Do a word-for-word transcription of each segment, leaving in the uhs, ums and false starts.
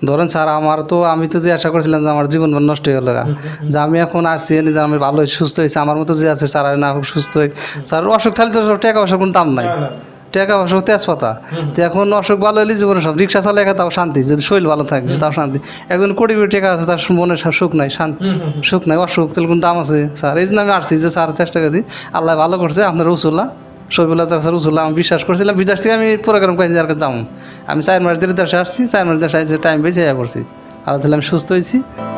ধরেন স্যার আমার তো আমি তো যে আশা করছিলাম যে আমার জীবন নষ্ট হয়ে গেল, যে আমি এখন আসছি যে আমি ভালো সুস্থ হয়েছি, আমার মতো যে আছে স্যার না সুস্থ হয়ে স্যার অসুখ থাকলে তো সব টাকা পয়সার কোনো দাম নাই, টাকা পয়সা তেজপাতা। তো এখন অসুখ ভালো হলে জীবনে সব রিক্সা চালায় তাও শান্তি, যদি শরীর ভালো থাকে তাও শান্তি। একজন কোটি কোটি টাকা আছে তার মনে সুখ নাই, শান্তি সুখ নাই, অসুখ তাহলে কোনো দাম আছে স্যার। এই জন্য আমি আসছি যে স্যার চেষ্টা করি, আল্লাহ ভালো করছে আপনার রসুল্লাহ শফিউল্লাহ স্যার রসুল্লাহ আমি বিশ্বাস করছিলাম। বিদেশ থেকে আমি প্রোগ্রাম করেছি আর যাবো, আমি চার মাস ধরে দেশে আসছি, চার মাস দেশে আসছি টাইম পেয়েছি ইয়া করছি, আল্লাহ তাহলে আমি সুস্থ হয়েছি।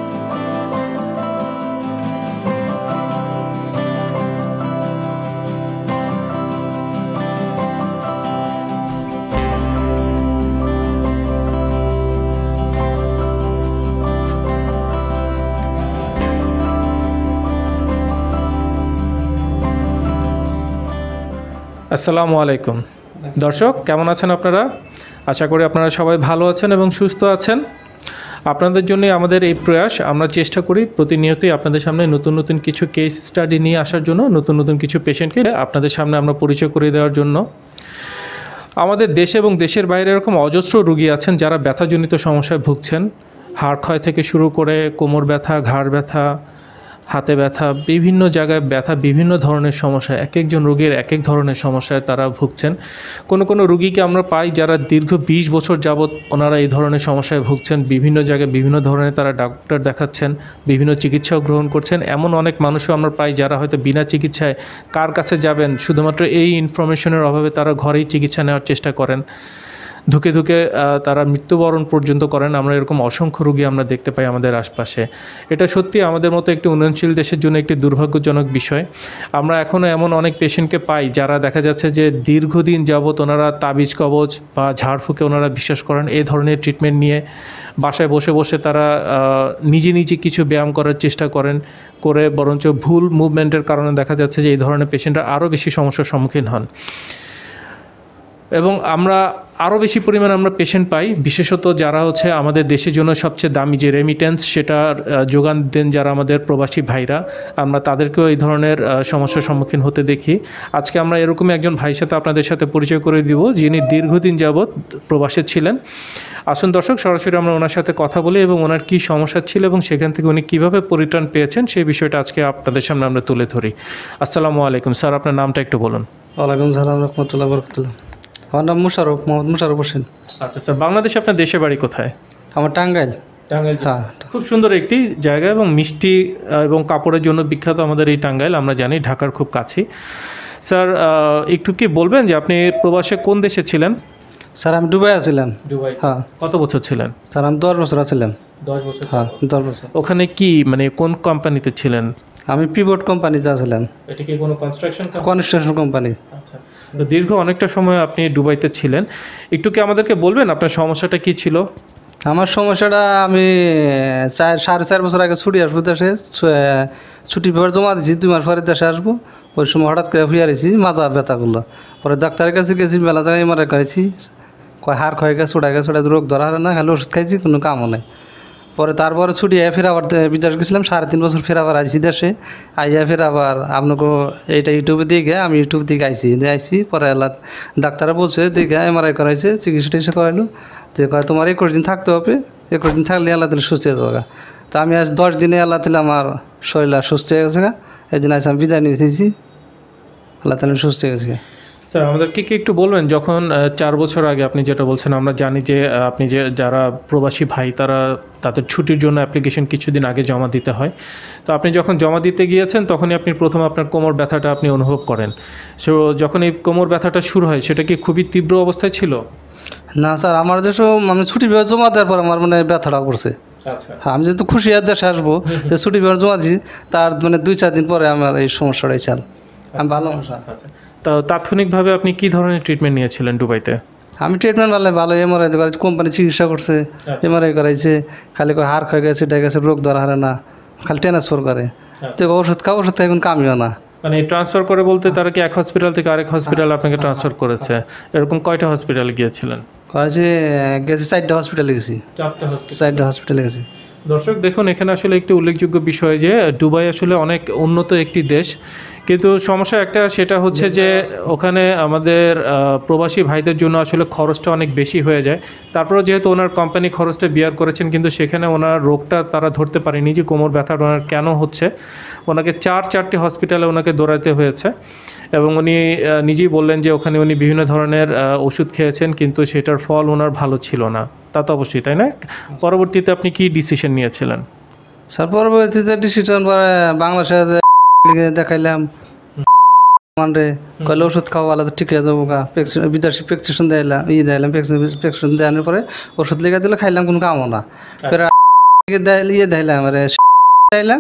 আসসালামু আলাইকুম দর্শক, কেমন আছেন আপনারা? আশা করি আপনারা সবাই ভালো আছেন এবং সুস্থ আছেন। আপনাদের জন্য আমাদের এই প্রয়াস, আমরা চেষ্টা করি প্রতিনিয়তই আপনাদের সামনে নতুন নতুন কিছু কেস স্টাডি নিয়ে আসার জন্য, নতুন নতুন কিছু পেশেন্টকে আপনাদের সামনে আমরা পরিচয় করে দেওয়ার জন্য। আমাদের দেশে এবং দেশের বাইরে এরকম অজস্র রোগী আছেন যারা ব্যথাজনিত সমস্যায় ভুগছেন। হাড় ক্ষয় থেকে শুরু করে কোমর ব্যথা, ঘাড় ব্যথা, হাতে ব্যথা, বিভিন্ন জায়গায় ব্যথা, বিভিন্ন ধরনের সমস্যা, এক একজন রোগীর এক এক ধরনের সমস্যায় তারা ভুগছেন। কোনো কোনো রোগীকে আমরা পাই যারা দীর্ঘ বিশ বছর যাবৎ ওনারা এই ধরনের সমস্যায় ভুগছেন, বিভিন্ন জায়গায় বিভিন্ন ধরনের তারা ডাক্তার দেখাচ্ছেন, বিভিন্ন চিকিৎসাও গ্রহণ করছেন। এমন অনেক মানুষও আমরা পাই যারা হয়তো বিনা চিকিৎসায় কার কাছে যাবেন, শুধুমাত্র এই ইনফরমেশনের অভাবে তারা ঘরেই চিকিৎসা নেওয়ার চেষ্টা করেন, ধুকে ধুকে তারা মৃত্যুবরণ পর্যন্ত করেন। আমরা এরকম অসংখ্য রোগী আমরা দেখতে পাই আমাদের আশপাশে। এটা সত্যি আমাদের মতো একটি উন্নয়নশীল দেশের জন্য একটি দুর্ভাগ্যজনক বিষয়। আমরা এখনও এমন অনেক পেশেন্টকে পাই যারা দেখা যাচ্ছে যে দীর্ঘদিন যাবৎ ওনারা তাবিজ কবজ বা ঝাড়ফুঁকে ওনারা বিশ্বাস করেন, এই ধরনের ট্রিটমেন্ট নিয়ে বাসায় বসে বসে তারা নিজে নিজে কিছু ব্যায়াম করার চেষ্টা করেন, করে বরঞ্চ ভুল মুভমেন্টের কারণে দেখা যাচ্ছে যে এই ধরনের পেশেন্টরা আরও বেশি সমস্যার সম্মুখীন হন। এবং আমরা আরও বেশি পরিমাণে আমরা পেশেন্ট পাই, বিশেষত যারা হচ্ছে আমাদের দেশের জন্য সবচেয়ে দামি যে রেমিটেন্স সেটা যোগান দেন যারা আমাদের প্রবাসী ভাইরা, আমরা তাদেরকেও এই ধরনের সমস্যার সম্মুখীন হতে দেখি। আজকে আমরা এরকমই একজন ভাইয়ের সাথে আপনাদের সাথে পরিচয় করে দিব যিনি দীর্ঘদিন যাবৎ প্রবাসে ছিলেন। আসুন দর্শক, সরাসরি আমরা ওনার সাথে কথা বলি এবং ওনার কী সমস্যা ছিল এবং সেখান থেকে উনি কীভাবে পরিত্রাণ পেয়েছেন সেই বিষয়টা আজকে আপনাদের সামনে আমরা তুলে ধরি। আসসালামু আলাইকুম স্যার, আপনার নামটা একটু বলুন। ওয়ালাইকুম সালাম রহমতুল্লাহ বরকাতুল্লাহ। আমার নাম মুশারফ, মোহাম্মদ মুশারফ হোসেন। আচ্ছা স্যার, বাংলাদেশে আপনার দেশের বাড়ি কোথায়? আমার টাঙ্গাইল। টাঙ্গাইল, হ্যাঁ, খুব সুন্দর একটি জায়গা এবং মিষ্টি এবং কাপড়ের জন্য বিখ্যাত আমাদের এই টাঙ্গাইল, আমরা জানি ঢাকার খুব কাছে। স্যার একটু কি বলবেন যে আপনি প্রবাসে কোন দেশে ছিলেন? স্যার আমি দুবাই আছিলাম। দুবাই, হ্যাঁ। কত বছর ছিলেন? স্যার আমি দশ বছর আছিলাম। দশ বছর? হ্যাঁ, দশ বছর। ওখানে কি মানে কোন কোম্পানিতে ছিলেন? আমি পিভট কোম্পানিতে আছিলাম। এটা কি কোনো কনস্ট্রাকশন কনস্ট্রাকশন কোম্পানি? আচ্ছা। দীর্ঘ অনেকটা সময় আপনি দুবাইতে ছিলেন, একটু কি আমাদেরকে বলবেন আপনার সমস্যাটা কি ছিল? আমার সমস্যাটা, আমি চার সাড়ে চার বছর আগে ছুটি আসবো দেশে, ছুটি পেপার জমা দিয়েছি, দুই মাস পরে দেশে আসবো। ওই সময় হঠাৎ করে ফুয়ে আসছি মাজা ব্যথাগুলো, পরে ডাক্তারের কাছে গেছি, মেলা জায়গায় এমআরআই করেছি, কয় হাড় ক্ষয়ে গেছে, ওটা গেছে, ওটা রোগ ধরা হয় না, খালি ওষুধ খাইছি, কোনো কামও নেই। পরে তারপরে ছুটি আয় ফের আবার বিদেশ গেছিলাম, সাড়ে তিন বছর ফের আবার আইসি দেশে, আইয়া ফের আবার আপনাকে এইটা ইউটিউবে দেখে আমি ইউটিউব থেকে আইসি দিয়ে আইসি পরে এলা ডাক্তাররা বলছে দেখে এমআরআই করাইছে, চিকিৎসা টিকিৎসা করাইলো, যে কয় তোমার একুশ দিন থাকতে হবে, একুশ দিন থাকলে আল্লাহ তাহলে সুস্থ হয়ে যাবে। তো আমি আজ দশ দিনে আল্লাহ তাহলে আমার শরীর সুস্থ হয়ে গেছে, এই জন্য আজ আমি বিদায় নিয়ে দিয়েছি, আল্লাহ তাহলে সুস্থ হয়ে গেছে। স্যার আমাদেরকে কি একটু বলবেন, যখন চার বছর আগে আপনি যেটা বলছেন, আমরা জানি যে আপনি যে যারা প্রবাসী ভাই তারা তাদের ছুটির জন্য অ্যাপ্লিকেশন কিছুদিন আগে জমা দিতে হয়, তো আপনি যখন জমা দিতে গিয়েছেন তখনই আপনি প্রথম আপনার কোমর ব্যথাটা আপনি অনুভব করেন। সো যখন এই কোমর ব্যথাটা শুরু হয় সেটা কি খুবই তীব্র অবস্থায় ছিল? না স্যার, আমার যেসব আমি ছুটি জমা দেওয়ার পর আমার মানে ব্যথাটা করছে। হ্যাঁ, আমি যেহেতু খুশি আর দেশে আসবো, যে ছুটি পেপার জমা দিচ্ছি, তার মানে দুই চার দিন পরে আমার এই সমস্যাটাই চাল, আমি ভালো। তো তাৎক্ষণিকভাবে আপনি কী ধরনের ট্রিটমেন্ট নিয়েছিলেন দুবাইতে? আমি ট্রিটমেন্ট ভালো ভালো এমআরআই করাইছি, কোম্পানি চিকিৎসা করছে, এমআরআই করাইছে, খালি কয় হাড় ক্ষয়ে গেছে, এটা গেছে, রোগ ধরা হারে না, খালি ট্রান্সফার করে, তো ওষুধ খাওয়া, ওষুধ এখন কামিও না। মানে ট্রান্সফার করে বলতে তারা কি এক হসপিটাল থেকে আরেক হসপিটাল আপনাকে ট্রান্সফার করেছে? এরকম কয়টা হসপিটালে গিয়েছিলেন? করেছি গেছি চারটা হসপিটালে গেছি। চারটা হসপিটালে গেছি। দর্শক দেখুন, এখানে আসলে একটি উল্লেখযোগ্য বিষয় যে দুবাই আসলে অনেক উন্নত একটি দেশ, কিন্তু সমস্যা একটা, সেটা হচ্ছে যে ওখানে আমাদের প্রবাসী ভাইদের জন্য আসলে খরচটা অনেক বেশি হয়ে যায়। তারপরেও যেহেতু ওনার কোম্পানি খরচটা বিয়ার করেছেন, কিন্তু সেখানে ওনার রোগটা তারা ধরতে পারেনি যে কোমর ব্যথা ওনার কেন হচ্ছে। ওনাকে চার চারটি হসপিটালে ওনাকে দৌড়াতে হয়েছে এবং উনি নিজেই বললেন যে ওখানে উনি বিভিন্ন ধরনের ওষুধ খেয়েছেন, কিন্তু সেটার ফল ওনার ভালো ছিল না। তা তো অবশ্যই, তাই না? পরবর্তীতে আপনি কি ডিসিশন নিয়েছিলেন? স্যার পরবর্তীতে ডিসিশন পরে বাংলাদেশে দেখাইলাম, মানে কইলে ওষুধ খাওয়া ভালো তো ঠিক হয়ে যাবো গা, বিদেশি প্রেসক্রিপশন দিলাম, ই দিলাম প্রেসক্রিপশন দেওয়ানোর পরে ওষুধ লেগে দিলে খাইলাম, কোনো কামও না। ফের ইয়ে দিলাম আরে দিলাম,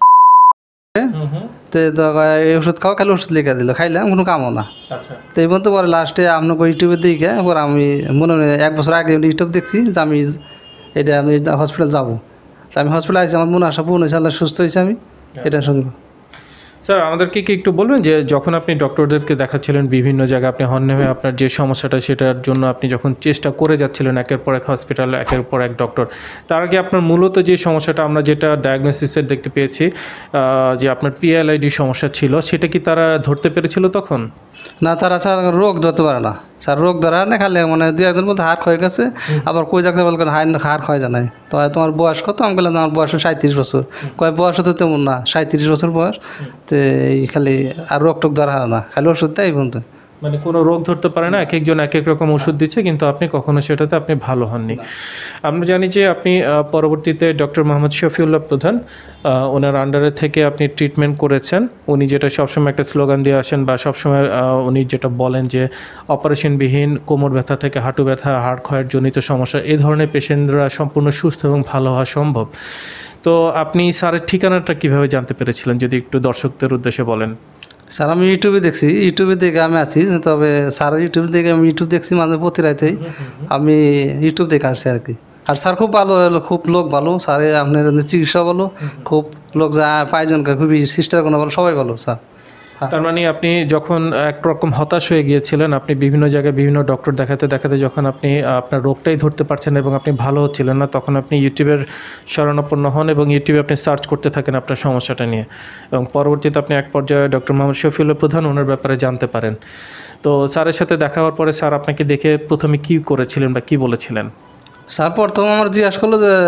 তো ওষুধ খাওয়া খালি ওষুধ লিখে দিল, খাইলাম, কোনো কামও না। তো এই পর্যন্ত পরে লাস্টে আপনাকে ইউটিউবে দিকে পরে আমি মনে হয় এক বছর আগে ইউটিউব দেখছি যে আমি এটা আমি হসপিটাল যাবো। তো আমি হসপিটাল আসছি, আমার মনে আসা পূর্ণ হয়েছে, আল্লাহ সুস্থ হয়েছে, আমি এটা শুনবো। স্যার আমাদেরকে কি একটু বলবেন যে যখন আপনি ডক্টরদেরকে দেখাচ্ছিলেন বিভিন্ন জায়গায়, আপনি হন্যে হয়ে আপনার যে সমস্যাটা সেটার জন্য আপনি যখন চেষ্টা করে যাচ্ছিলেন একের পর এক হসপিটাল, একের পর এক ডক্টর, তার আগে আপনার মূলত যে সমস্যাটা আমরা যেটা ডায়াগনোসিসের দেখতে পেয়েছি যে আপনার পিএলআইডি সমস্যা ছিল, সেটা কি তারা ধরতে পেরেছিল তখন? না, তারা স্যার রোগ ধরতে পারে না স্যার, রোগ ধরা না, খালি মানে দু একজন বলতে হাড় ক্ষয়ে গেছে, আবার কই ডাক্তার বলবেন হাড় হাড় ক্ষয় জানায়। তো তোমার বয়স কত? আমি বললাম আমার বয়স সাঁত্রিশ বছর। কয় বয়স তো তেমন না, সাঁত্রিশ বছর বয়স। তো এই খালি আর রোগ টোগ ধরা না, খালি ওষুধ দেয় এই পর্যন্ত, মানে কোনো রোগ ধরতে পারে না। এক একজন এক এক রকম ওষুধ দিচ্ছে, কিন্তু আপনি কখনো সেটাতে আপনি ভালো হননি। আমরা জানি যে আপনি পরবর্তীতে ডক্টর মোহাম্মদ শফিউল্লাহ প্রধান ওনার আন্ডারে থেকে আপনি ট্রিটমেন্ট করেছেন। উনি যেটা সবসময় একটা স্লোগান দিয়ে আসেন বা সবসময় উনি যেটা বলেন যে অপারেশনবিহীন কোমর ব্যথা থেকে হাঁটু ব্যথা, হাড় ক্ষয়ের জনিত সমস্যা, এই ধরনের পেশেন্টরা সম্পূর্ণ সুস্থ এবং ভালো হওয়া সম্ভব। তো আপনি স্যারের ঠিকানাটা কীভাবে জানতে পেরেছিলেন, যদি একটু দর্শকদের উদ্দেশ্যে বলেন। স্যার আমি ইউটিউবে দেখছি, ইউটিউবে দেখে আমি আছি, তবে স্যার ইউটিউব দেখে আমি ইউটিউব দেখছি মাঝে প্রতি রাতেই আমি ইউটিউব দেখে আসছি আর কি। আর স্যার খুব ভালো, খুব লোক ভালো, স্যারে আপনার চিকিৎসা ভালো, খুব লোক যা পাঁচজনকে খুবই সিস্টার কোনো ভালো, সবাই ভালো স্যার। তার মানে আপনি যখন একরকম হতাশ হয়ে গিয়েছিলেন, আপনি বিভিন্ন জায়গায় বিভিন্ন ডক্টর দেখাতে দেখাতে যখন আপনি আপনার রোগটাই ধরতে পারছেন এবং আপনি ভালো হচ্ছিলেন না, তখন আপনি ইউটিউবের শরণাপন্ন হন এবং ইউটিউবে আপনি সার্চ করতে থাকেন আপনার সমস্যাটা নিয়ে, এবং পরবর্তীতে আপনি এক পর্যায়ে ডক্টর মোহাম্মদ শফিউল্লাহ প্রধান ওনার ব্যাপারে জানতে পারেন। তো স্যারের সাথে দেখা হওয়ার পরে স্যার আপনাকে দেখে প্রথমে কী করেছিলেন বা কী বলেছিলেন? স্যার প্রথম আমার জিজ্ঞাসা করলো যে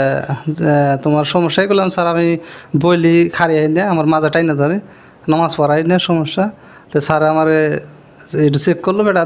তোমার সমস্যা এগুলো। স্যার আমি বইলি খারিয়ে না, আমার মাজাটাই না ধরে, নামাজ পড়াই না সমস্যা। তো স্যার আমার একটু চেক করলো, বেটা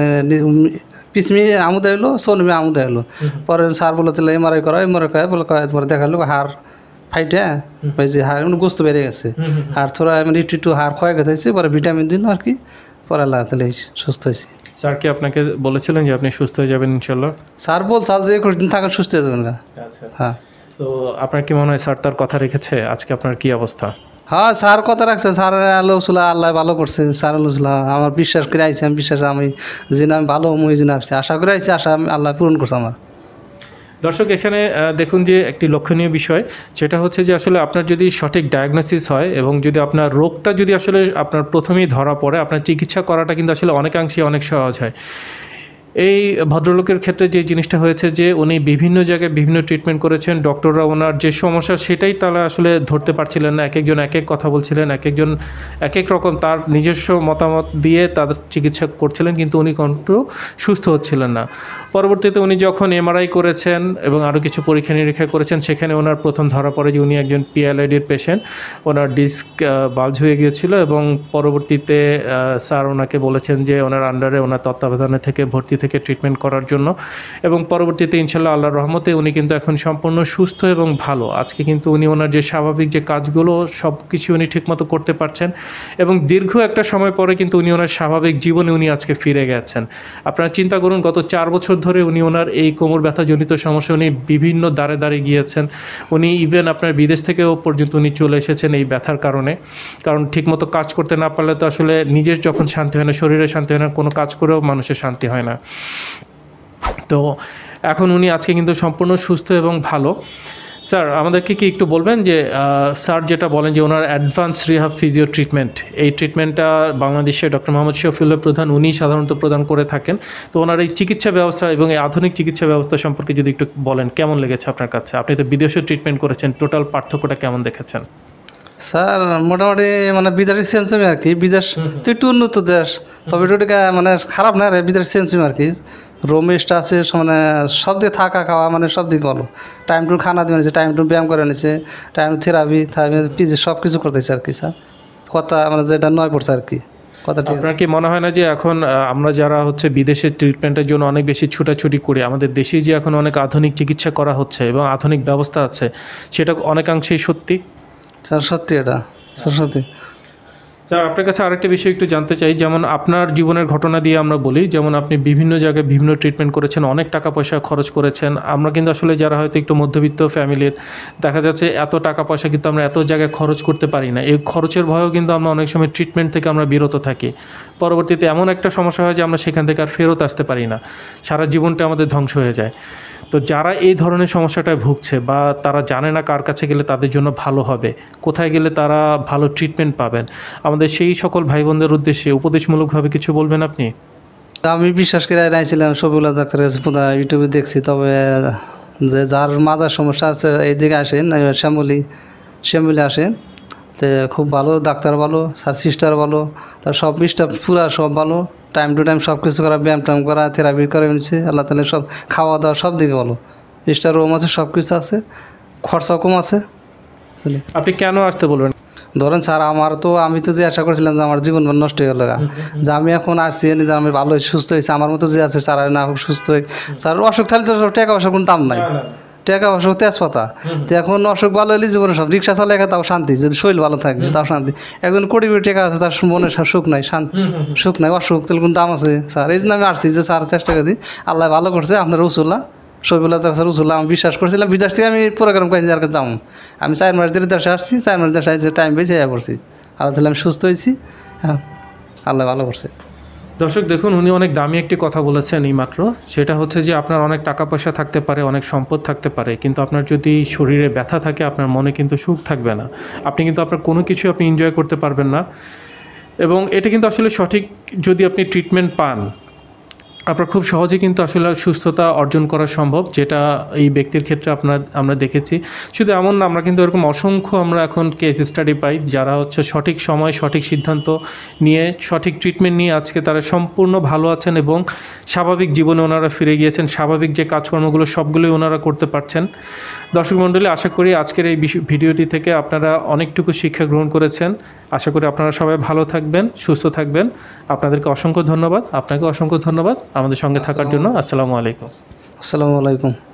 পিছমি আমুদে এলো, সোনমি আমুদে এলো। পরে স্যার বলে তাহলে এমআরআই করা, এমআরআই করা বলে পরে দেখালো হাড় ফাইটে, ওই যে হাড় মানে গোস্ত বেড়ে গেছে, আর থোড়া মানে একটু একটু হাড় ক্ষয় গেছে, পরে ভিটামিন দিল আর কি, পরে আল্লাহ তাহলে সুস্থ হয়েছি। স্যার কি আপনাকে বলেছিলেন যে আপনি সুস্থ হয়ে যাবেন ইনশাল্লাহ? স্যার বল স্যার যে দিন থাকার সুস্থ হয়ে যাবেন গা। হ্যাঁ, তো আপনার কি মনে হয় স্যার তার কথা রেখেছে? আজকে আপনার কি অবস্থা? হ্যাঁ, স্যার কথা রাখছে, স্যার আল্লাহ আল্লাহ ভালো করছে, স্যার আল্লাহ আমার বিশ্বাস করে আইসি, আমি বিশ্বাস আমি যে আমি ভালো ওই জন্য আসছি, আশা করে আইসি, আশা আল্লাহ পূরণ করছে আমার। দর্শক এখানে দেখুন যে একটি লক্ষণীয় বিষয়, সেটা হচ্ছে যে আসলে আপনার যদি সঠিক ডায়াগনোসিস হয় এবং যদি আপনার রোগটা যদি আসলে আপনার প্রথমেই ধরা পড়ে, আপনার চিকিৎসা করাটা কিন্তু আসলে অনেকাংশে অনেক সহজ হয়। এই ভদ্রলোকের ক্ষেত্রে যে জিনিসটা হয়েছে যে উনি বিভিন্ন জায়গায় বিভিন্ন ট্রিটমেন্ট করেছেন, ডক্টররা ওনার যে সমস্যা সেটাই তারা আসলে ধরতে পারছিলেন না, এক একজন এক এক কথা বলছিলেন, এক একজন এক এক রকম তার নিজস্ব মতামত দিয়ে তাদের চিকিৎসা করছিলেন, কিন্তু উনি কিন্তু সুস্থ হচ্ছিলেন না। পরবর্তীতে উনি যখন এমআরআই করেছেন এবং আরও কিছু পরীক্ষা নিরীক্ষা করেছেন, সেখানে ওনার প্রথম ধরা পড়ে যে উনি একজন পিএলআইডির পেশেন্ট, ওনার ডিস্ক বাল্জ হয়ে গিয়েছিল, এবং পরবর্তীতে স্যার ওনাকে বলেছেন যে ওনার আন্ডারে ওনার তত্ত্বাবধানে থেকে ভর্তি থেকে ট্রিটমেন্ট করার জন্য, এবং পরবর্তীতে ইনশাল্লাহ আল্লাহর রহমতে উনি কিন্তু এখন সম্পূর্ণ সুস্থ এবং ভালো। আজকে কিন্তু উনি ওনার যে স্বাভাবিক যে কাজগুলো সব কিছু উনি ঠিকমতো করতে পারছেন, এবং দীর্ঘ একটা সময় পরে কিন্তু উনি ওনার স্বাভাবিক জীবনে উনি আজকে ফিরে গেছেন। আপনারা চিন্তা করুন, গত চার বছর ধরে উনি ওনার এই কোমর ব্যথাজনিত সমস্যা উনি বিভিন্ন দ্বারে দ্বারে গিয়েছেন, উনি ইভেন আপনার বিদেশ থেকেও পর্যন্ত উনি চলে এসেছেন এই ব্যথার কারণে। কারণ ঠিকমতো কাজ করতে না পারলে তো আসলে নিজের যখন শান্তি হয় না, শরীরে শান্তি হয় না, কোনো কাজ করেও মানুষের শান্তি হয় না। তো এখন উনি আজকে কিন্তু সম্পূর্ণ সুস্থ এবং ভালো। স্যার আমাদেরকে কি একটু বলবেন যে স্যার যেটা বলেন যে ওনার অ্যাডভান্স রিহাব ফিজিও ট্রিটমেন্ট, এই ট্রিটমেন্টটা বাংলাদেশে ডক্টর মোহাম্মদ শফিউল্লাহ প্রধান উনি সাধারণত প্রদান করে থাকেন। তো ওনার এই চিকিৎসা ব্যবস্থা এবং এই আধুনিক চিকিৎসা ব্যবস্থা সম্পর্কে যদি একটু বলেন, কেমন লেগেছে আপনার কাছে? আপনি তো বিদেশেও ট্রিটমেন্ট করেছেন, টোটাল পার্থক্যটা কেমন দেখেছেন? স্যার মোটামুটি মানে বিদেশের সেন্সমি আর কি, বিদেশ তো একটু উন্নত দেশ, তবে একটু মানে খারাপ না রে, বিদেশের সেন্সমি আর কি। রুম স্টা আছে, মানে সব দিকে থাকা খাওয়া মানে সব দিকে ভালো। টাইম টু খানা দিয়ে নিচ্ছে, টাইম টু ব্যায়াম করে নিচ্ছে, টাইম টু থেরাপি থেরাপি পিজি সব কিছু করতেছে আর কি স্যার। কথা মানে যেটা নয় পড়ছে আর কি কথা। ঠিক আপনার কি মনে হয় না যে এখন আমরা যারা হচ্ছে বিদেশের ট্রিটমেন্টের জন্য অনেক বেশি ছুটাছুটি করি, আমাদের দেশেই যে এখন অনেক আধুনিক চিকিৎসা করা হচ্ছে এবং আধুনিক ব্যবস্থা আছে, সেটা অনেকাংশেই সত্যি? স্যার সত্যি এটা, স্যার সত্যি। স্যার আপনার কাছে আরেকটা বিষয় একটু জানতে চাই, যেমন আপনার জীবনের ঘটনা দিয়ে আমরা বলি, যেমন আপনি বিভিন্ন জায়গায় বিভিন্ন ট্রিটমেন্ট করেছেন, অনেক টাকা পয়সা খরচ করেছেন। আমরা কিন্তু আসলে যারা হয়তো একটু মধ্যবিত্ত ফ্যামিলির, দেখা যাচ্ছে এত টাকা পয়সা কিন্তু আমরা এত জায়গায় খরচ করতে পারি না। এই খরচের ভয়েও কিন্তু আমরা অনেক সময় ট্রিটমেন্ট থেকে আমরা বিরত থাকি। পরবর্তীতে এমন একটা সমস্যা হয় যে আমরা সেখান থেকে আর ফেরত আসতে পারি না, সারা জীবনটা আমাদের ধ্বংস হয়ে যায়। তো যারা এই ধরনের সমস্যাটায় ভুগছে বা তারা জানে না কার কাছে গেলে তাদের জন্য ভালো হবে, কোথায় গেলে তারা ভালো ট্রিটমেন্ট পাবেন, আমাদের সেই সকল ভাই বোনদের উদ্দেশ্যে উপদেশমূলকভাবে কিছু বলবেন আপনি? আমি বিশ্বাস করে নাইছিলাম শফিউল্লাহ ডাক্তারের কাছে, ইউটিউবে দেখছি। তবে যে যার মাজার সমস্যা আছে এইদিকে আসেন, শ্যামলি শ্যামলি আসেন, তো খুব ভালো ডাক্তার, ভালো স্যার, সিস্টার ভালো, তার সব স্টাফ পুরা সব ভালো, টাইম টু টাইম সব কিছু করা, ব্যায়াম ট্যাম করা, থেরাপি করে নিচ্ছে। আল্লাহ তাহলে সব খাওয়া দাওয়া সব দিকে ভালো, স্টার রুম আছে, সব কিছু আছে, খরচা কম আছে। আপনি কেন আসতে বলবেন? ধরেন স্যার আমার তো, আমি তো যে আশা করছিলাম যে আমার জীবন নষ্ট হয়ে গেল, যে আমি এখন আসছি যে আমি ভালো সুস্থ হয়েছি, আমার মতো যে আছে স্যার না সুস্থ হয়ে, স্যার অসুখ থাকলে তো টাকা পয়সার কোনো দাম নাই, টাকা অসুখ তেজপাতা। তো এখন অসুখ ভালো হলে জীবনে সব রিক্সা চালে তাও শান্তি, যদি শরীর ভালো থাকে তাও শান্তি। একজন কোটি কোটি টাকা আছে, তার মনে সুখ নাই, শান্তি সুখ নাই, অসুখ তাহলে কোনো দাম আছে স্যার? এই জন্য আমি আসছি যে স্যার চেষ্টা করি, আল্লাহ ভালো করছে। আপনার রসুল্লাহ শফিউল্লাহ স্যার রসুল্লাহ আমি বিশ্বাস করছিলাম, বিদেশ থেকে আমি প্রোগ্রাম করেছি আর যাবো। আমি চার মাস ধরে দেশে আসছি, চার মাস দেশে আসছি, টাইম পেয়েছি আয়া পড়ছি, আল্লাহ তাহলে আমি সুস্থ হয়েছি। হ্যাঁ, আল্লাহ ভালো করছে। দর্শক দেখুন, উনি অনেক দামি একটি কথা বলেছেন এইমাত্র, সেটা হচ্ছে যে আপনার অনেক টাকা পয়সা থাকতে পারে, অনেক সম্পদ থাকতে পারে, কিন্তু আপনার যদি শরীরে ব্যথা থাকে, আপনার মনে কিন্তু সুখ থাকবে না। আপনি কিন্তু আপনার কোনো কিছু আপনি এনজয় করতে পারবেন না। এবং এটা কিন্তু আসলে সঠিক, যদি আপনি ট্রিটমেন্ট পান, আপনার খুব সহজে কিন্তু আসলে সুস্থতা অর্জন করা সম্ভব, যেটা এই ব্যক্তির ক্ষেত্রে আপনার আমরা দেখেছি। শুধু এমন না, আমরা কিন্তু এরকম অসংখ্য আমরা এখন কেস স্টাডি পাই, যারা হচ্ছে সঠিক সময় সঠিক সিদ্ধান্ত নিয়ে সঠিক ট্রিটমেন্ট নিয়ে আজকে তারা সম্পূর্ণ ভালো আছেন এবং স্বাভাবিক জীবনে ওনারা ফিরে গিয়েছেন, স্বাভাবিক যে কাজকর্মগুলো সবগুলোই ওনারা করতে পারছেন। দর্শক মণ্ডলী, আশা করি আজকের এই ভিডিওটি থেকে আপনারা অনেকটুকু শিক্ষা গ্রহণ করেছেন। আশা করি আপনারা সবাই ভালো থাকবেন, সুস্থ থাকবেন। আপনাদেরকে অসংখ্য ধন্যবাদ, আপনাকে অসংখ্য ধন্যবাদ আমাদের সঙ্গে থাকার জন্য। আসসালামু আলাইকুম। আসসালামু আলাইকুম।